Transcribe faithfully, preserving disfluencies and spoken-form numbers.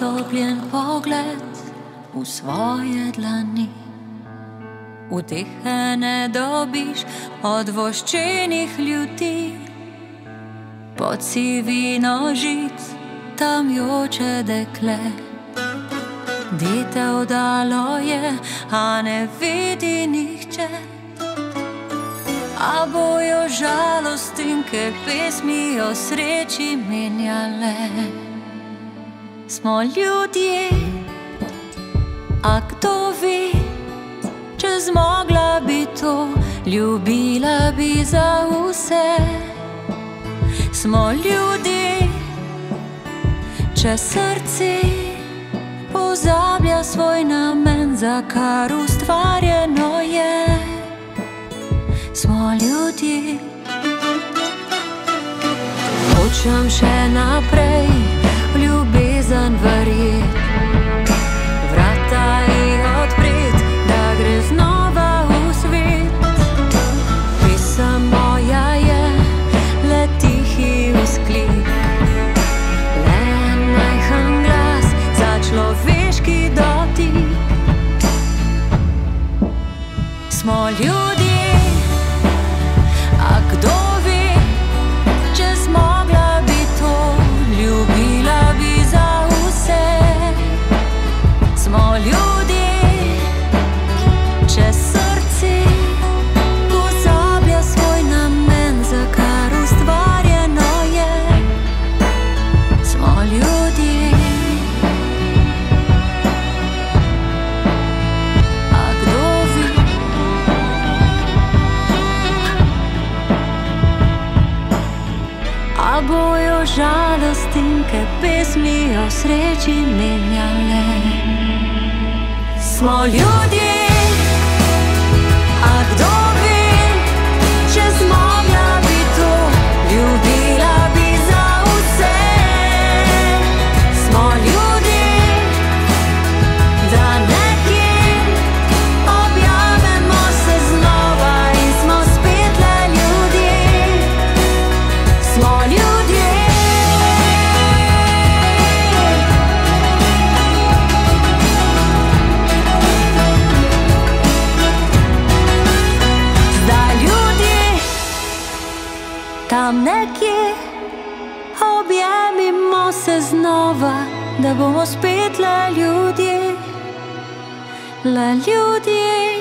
utopljen pogled v svoje dlani. Utehe ne dobiš od voščenih ljudi, pod sivino žic tam joče dekle. Dete oddalo je, a ne vidi nihče, a bojo žalostinke pesmi o sreči menjale. Smo ljudje, a kdo ve, če zmogla bi to, ljubila bi za vse. Smo ljudje, če srce pozablja svoj namen, za kar ustvarjeno je. Smo ljudje. Hočem še naprej v ljubezen verjet, vrata ji odpret, da gre znova v svet. Pesem moja je le tihi vzklik, le en majhen glas za človeški dotik. Smo ljudje, a kdo ve, če zmogla bi to, ljubila bi za vse. Smo ljudje, če srce pozablja svoj namen, za kar ustvarjeno je. Smo ljudje. A kdo ve, a bojo žalostinke pesmi o sreči menjale. Smo ljudje, a kdo ve, če zmogla bi to, ljubila bi za vse. Smo ljudje, da nekje objavimo se znova in smo spet le ljudje. Smo ljudje. Zdaj ljudje, tam nekje objemimo se znova, da bomo spet le ljudje, le ljudje.